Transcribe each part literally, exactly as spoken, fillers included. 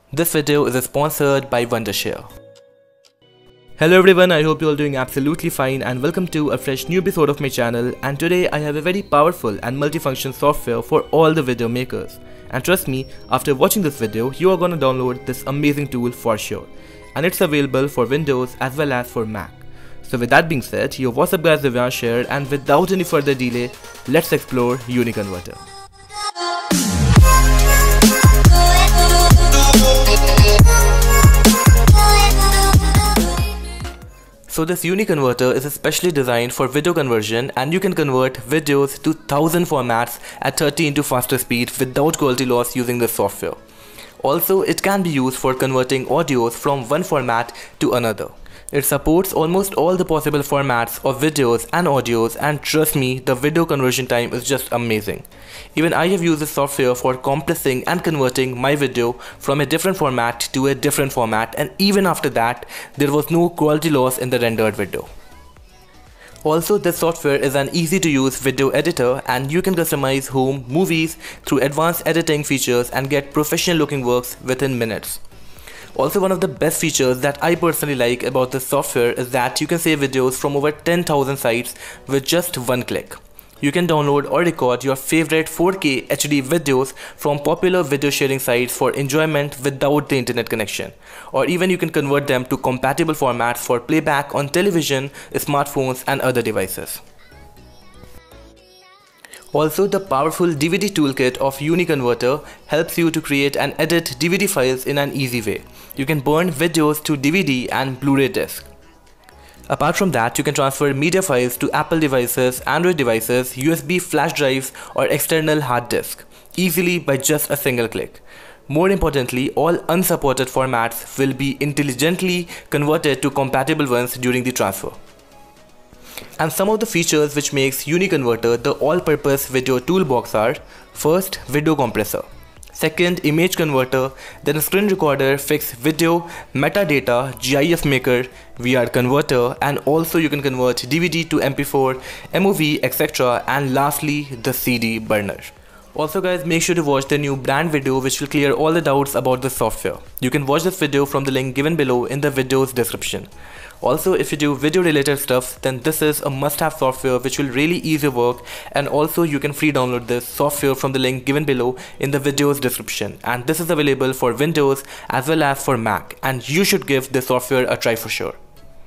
This video is sponsored by Wondershare. Hello everyone, I hope you all doing absolutely fine and welcome to a fresh new episode of my channel. And today I have a very powerful and multifunction software for all the video makers. And trust me, after watching this video, you are gonna download this amazing tool for sure. And it's available for Windows as well as for Mac. So with that being said, yo, what's up guys, Wondershare, and without any further delay, let's explore Uniconverter. So this Uniconverter is especially designed for video conversion, and you can convert videos to one thousand formats at thirty into faster speed without quality loss using this software. Also, it can be used for converting audios from one format to another. It supports almost all the possible formats of videos and audios, and trust me, the video conversion time is just amazing. Even I have used this software for compressing and converting my video from a different format to a different format, and even after that, there was no quality loss in the rendered video. Also, this software is an easy to use video editor, and you can customize home movies through advanced editing features and get professional looking works within minutes. Also, one of the best features that I personally like about this software is that you can save videos from over ten thousand sites with just one click. You can download or record your favorite four K H D videos from popular video sharing sites for enjoyment without the internet connection. Or even you can convert them to compatible formats for playback on television, smartphones and other devices. Also, the powerful D V D toolkit of Uniconverter helps you to create and edit D V D files in an easy way. You can burn videos to D V D and Blu-ray disc. Apart from that, you can transfer media files to Apple devices, Android devices, U S B flash drives or external hard disk easily by just a single click. More importantly, all unsupported formats will be intelligently converted to compatible ones during the transfer. And some of the features which makes Uniconverter the all-purpose video toolbox are: first, video compressor; second, image converter; then a screen recorder, fixed video, metadata, GIF maker, V R converter, and also you can convert D V D to M P four, M O V, et cetera. And lastly, the C D burner. Also guys, make sure to watch the new brand video which will clear all the doubts about the software. You can watch this video from the link given below in the video's description. Also, if you do video related stuff, then this is a must-have software which will really ease your work, and also you can free download this software from the link given below in the video's description. And this is available for Windows as well as for Mac, and you should give this software a try for sure.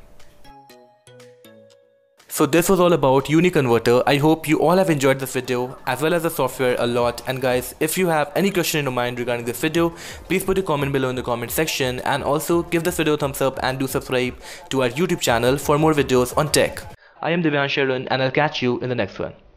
So this was all about Uniconverter. I hope you all have enjoyed this video as well as the software a lot. And guys, if you have any question in your mind regarding this video, please put a comment below in the comment section, and also give this video a thumbs up and do subscribe to our YouTube channel for more videos on tech. I am Wondershare and I'll catch you in the next one.